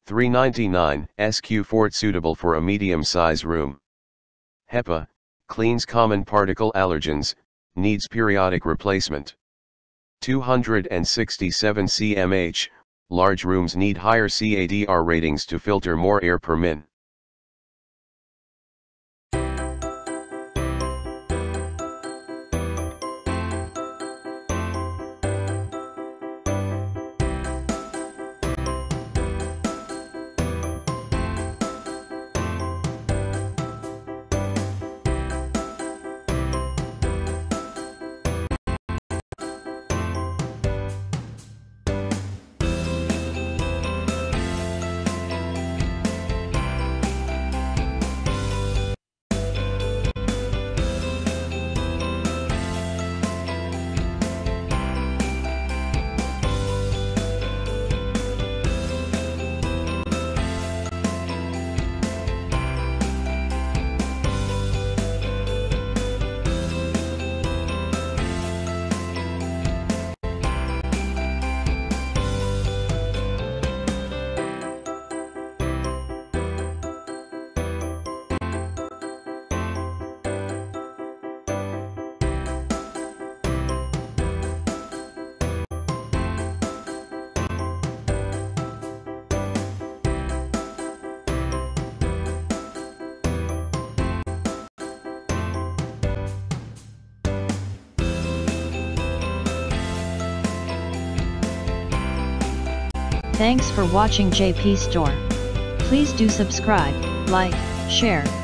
$3.99 SQ Fort suitable for a medium-size room. HEPA, cleans common particle allergens, needs periodic replacement. 267 cmH, large rooms need higher CADR ratings to filter more air per min. Thanks for watching JP Store. Please do subscribe, like, share,